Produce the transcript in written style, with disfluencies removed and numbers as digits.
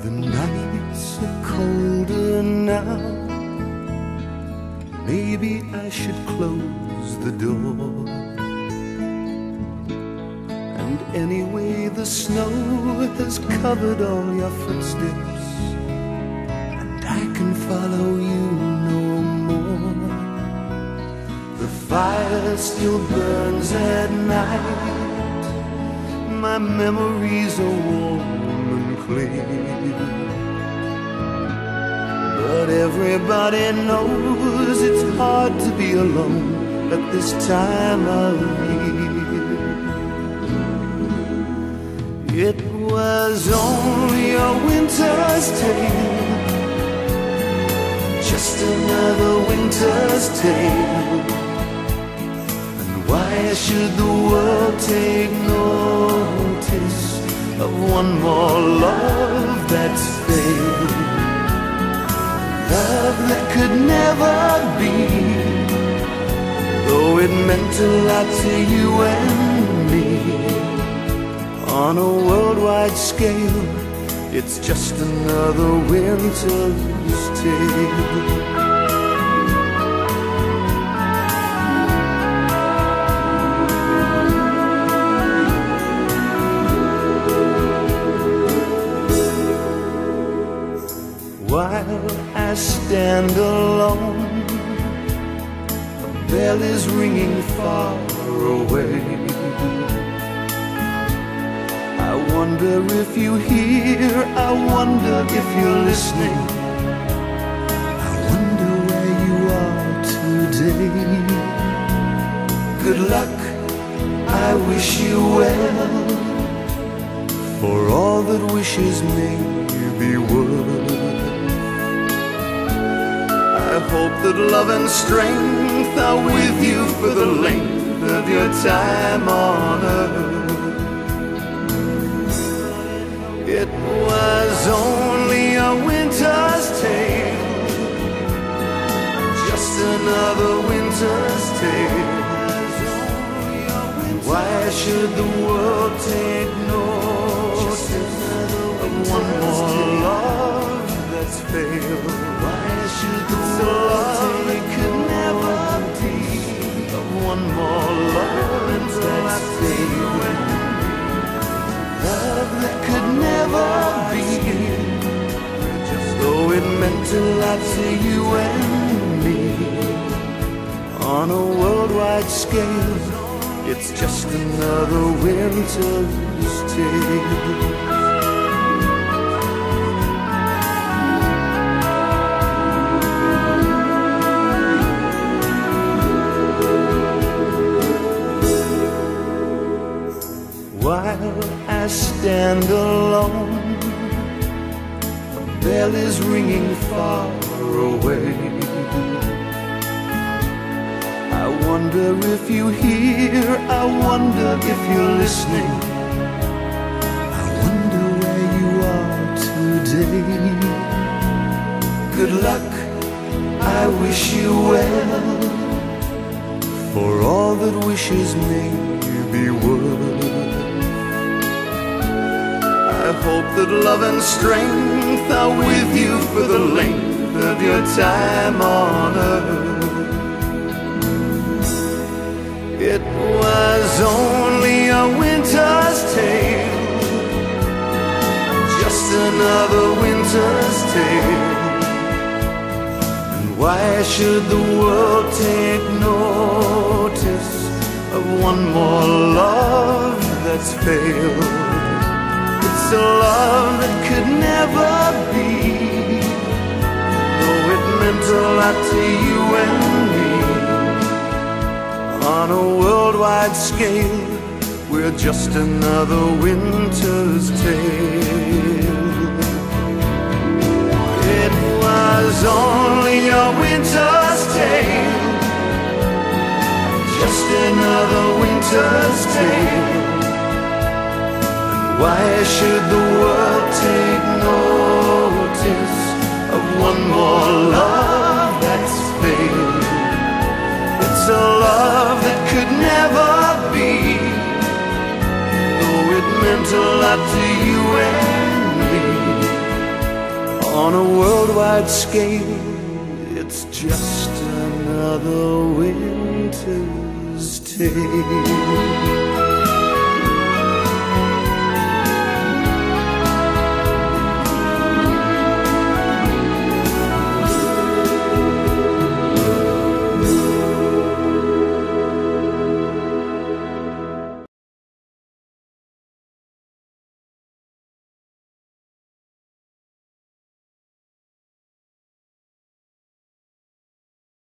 The nights are colder now. Maybe I should close the door. And anyway, the snow has covered all your footsteps, and I can follow you no more. The fire still burns at night. My memories are warm and clear, but everybody knows it's hard to be alone at this time of year. It was only a winter's tale, just another winter's tale. And why should the world take notice of one more love that's failed? Love that could never be, though it meant a lot to you and me. On a worldwide scale, it's just another winter's tale. While I stand alone, a bell is ringing far away. I wonder if you hear, I wonder if you're listening, I wonder where you are today. Good luck, I wish you well, for all that wishes may be worth. I hope that love and strength are with you for the length of your time on earth. It was only a winter's tale, just another winter's tale. Why should the world take notice of one more love that's failed? Why should the world take could never be of one more love that's failed? Love that could never be, though it meant a lot to you and me. On a worldwide scale, it's just another winter's tale. While I stand alone, a bell is ringing far away. I wonder if you hear, I wonder if you're listening, I wonder where you are today. Good luck, I wish you well, for all that wishes may be worth. I hope that love and strength are with you for the length of your time on earth. It was only a winter's tale, just another winter's tale. And why should the world take notice of one more love that's failed? It's a love that could never be, though it meant a lot to you and me. On a worldwide scale, we're just another winter's tale. It was only a winter's tale, just another winter's tale. Why should the world take notice of one more love that's failed? It's a love that could never be, though it meant a lot to you and me. On a worldwide scale, it's just another winter's tale.